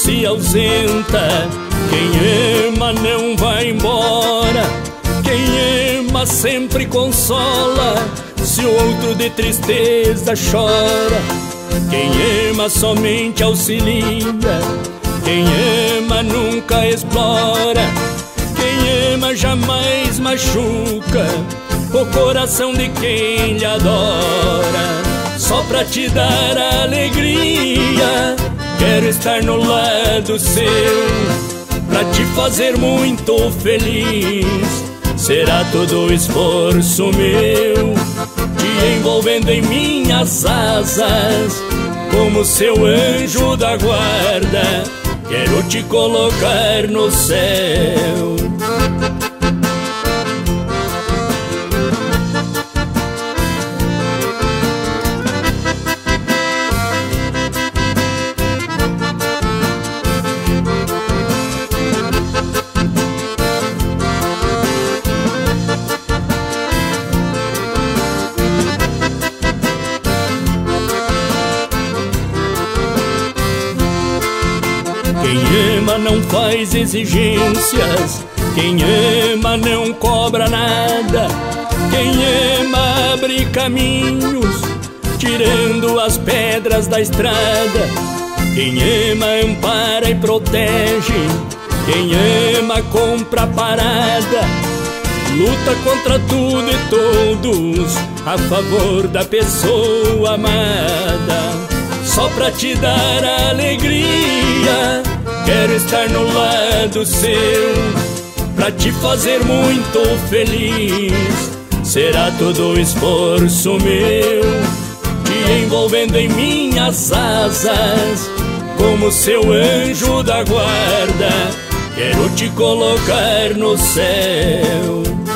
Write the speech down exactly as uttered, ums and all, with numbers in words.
se ausenta. Quem ama não vai embora. Quem ama sempre consola, se o outro de tristeza chora. Quem ama somente auxilia. Quem ama nunca explora. Quem ama jamais machuca o coração de quem lhe adora. Só pra te dar alegria, quero estar no lado seu, pra te fazer muito feliz. Será todo esforço meu, te envolvendo em minhas asas, como seu anjo da guarda. Quero te colocar no céu. Quem ama não faz exigências. Quem ama não cobra nada. Quem ama abre caminhos, tirando as pedras da estrada. Quem ama ampara e protege. Quem ama compra parada. Luta contra tudo e todos a favor da pessoa amada. Só pra te dar alegria, quero estar no lado seu, pra te fazer muito feliz. Será todo esforço meu, te envolvendo em minhas asas, como seu anjo da guarda. Quero te colocar no céu.